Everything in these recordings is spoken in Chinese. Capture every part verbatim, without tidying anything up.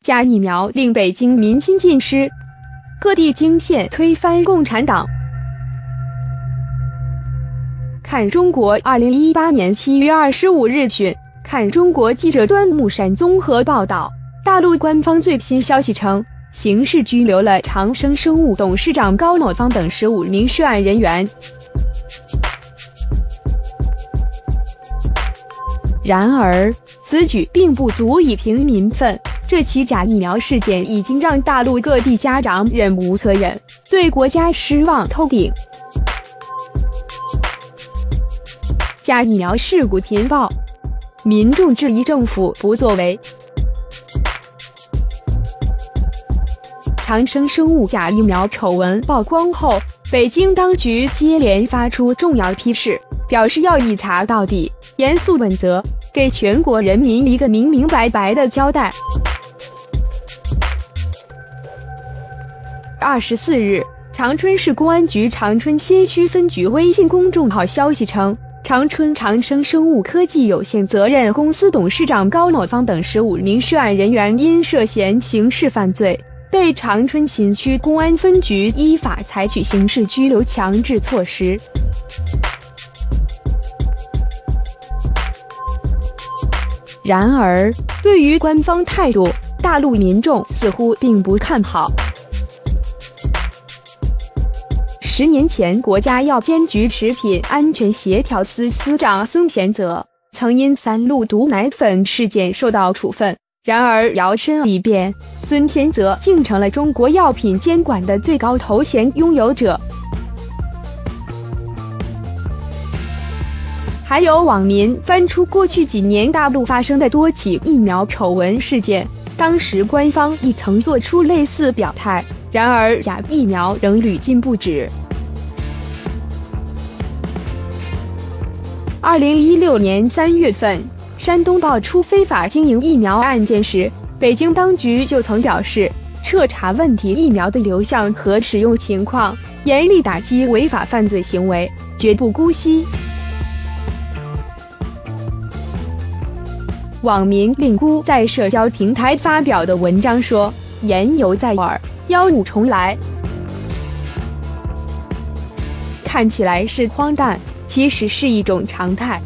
假疫苗令北京民心尽失，各地惊现推翻共产党。看中国二零一八年七月二十五日讯，看中国记者端木山综合报道，大陆官方最新消息称，刑事拘留了长生生物董事长高某芳等十五名涉案人员。然而，此举并不足以平民愤。这起假疫苗事件已经让大陆各地家长忍无可忍，对国家失望透顶。假疫苗事故频爆，民众质疑政府不作为。长生生物假疫苗丑闻曝光后，北京当局接连发出重要批示，表示要一查到底，严肃问责，给全国人民一个明明白白的交代。二十四日，长春市公安局长春新区分局微信公众号消息称，长春长生生物科技有限责任公司董事长高某芳等十五名涉案人员因涉嫌刑事犯罪，被长春新区公安分局依法采取刑事拘留强制措施。然而，对于官方态度，大陆民众似乎并不看好。十年前，国家药监局食品安全协调司司长孙贤泽曾因三鹿毒奶粉事件受到处分。然而摇身一变，孙贤泽竟成了中国药品监管的最高头衔拥有者。还有网民翻出过去几年大陆发生的多起疫苗丑闻事件，当时官方亦曾做出类似表态，然而假疫苗仍屡禁不止。二零一六年三月份，山东爆出非法经营疫苗案件时，北京当局就曾表示，彻查问题疫苗的流向和使用情况，严厉打击违法犯罪行为，绝不姑息。网民令姑在社交平台发表的文章说，言犹在耳，妖物重来。看起来是荒诞，其实是一种常态。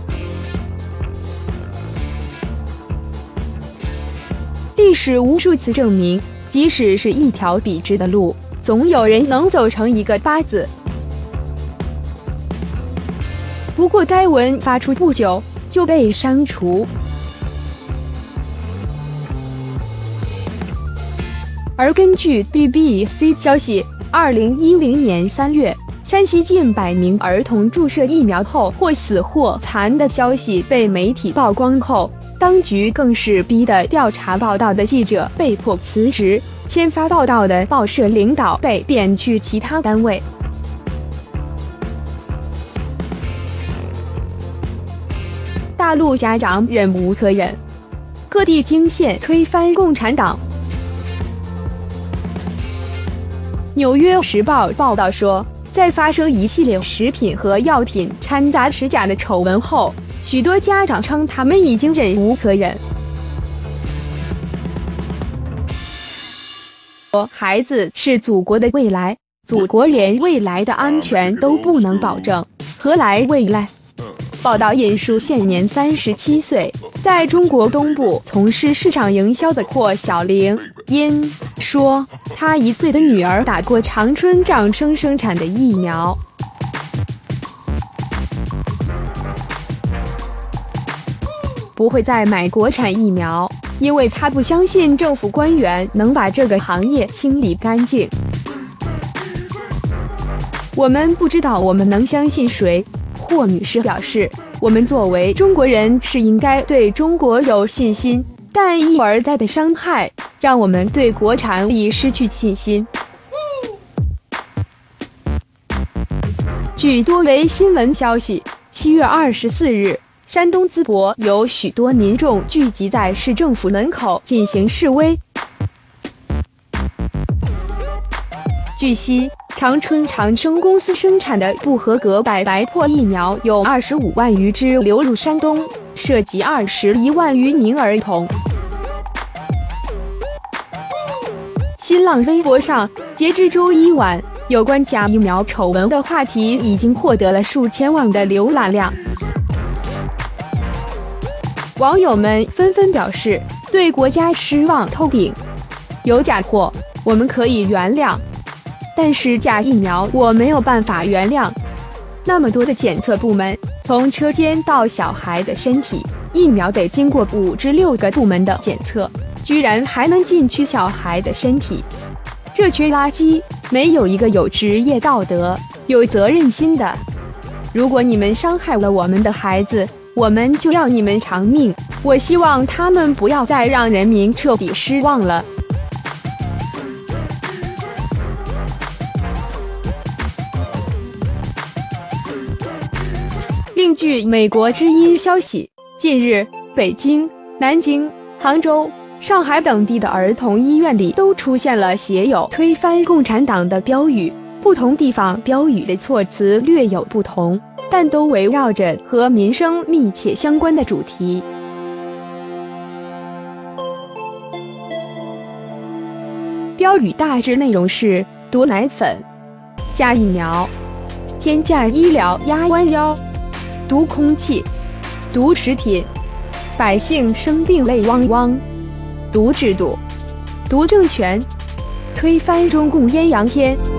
历史无数次证明，即使是一条笔直的路，总有人能走成一个八字。不过该文发出不久就被删除。而根据 B B C 消息，二零一零年三月，山西近百名儿童注射疫苗后或死或残的消息被媒体曝光后，当局更是逼得调查报道的记者被迫辞职，签发报道的报社领导被贬去其他单位。大陆家长忍无可忍，各地惊现推翻共产党。纽约时报报道说，在发生一系列食品和药品掺杂实假的丑闻后，许多家长称他们已经忍无可忍。孩子是祖国的未来，祖国连未来的安全都不能保证，何来未来？报道引述现年三十七岁，在中国东部从事市场营销的霍小玲因说，她一岁的女儿打过长春长生生产的疫苗。不会再买国产疫苗，因为她不相信政府官员能把这个行业清理干净。我们不知道我们能相信谁。霍女士表示，我们作为中国人是应该对中国有信心，但一而再的伤害让我们对国产已失去信心。据多维新闻消息，七月二十四日，山东淄博有许多民众聚集在市政府门口进行示威。据悉，长春长生公司生产的不合格百白破疫苗有二十五万余支流入山东，涉及二十一万余名儿童。 新浪微博上，截至周一晚，有关假疫苗丑闻的话题已经获得了数千万的浏览量。网友们纷纷表示对国家失望透顶。有假货我们可以原谅，但是假疫苗我没有办法原谅。那么多的检测部门，从车间到小孩的身体，疫苗得经过五至六个部门的检测，居然还能进去小孩的身体。这群垃圾没有一个有职业道德、有责任心的。如果你们伤害了我们的孩子，我们就要你们偿命。我希望他们不要再让人民彻底失望了。另据美国之音消息，近日，北京、南京、杭州、上海等地的儿童医院里都出现了写有“推翻共产党”的标语，不同地方标语的措辞略有不同，但都围绕着和民生密切相关的主题。标语大致内容是：毒奶粉、假疫苗、天价医疗压弯腰、毒空气、毒食品、百姓生病泪汪汪、毒制度、毒政权、推翻中共艳阳天。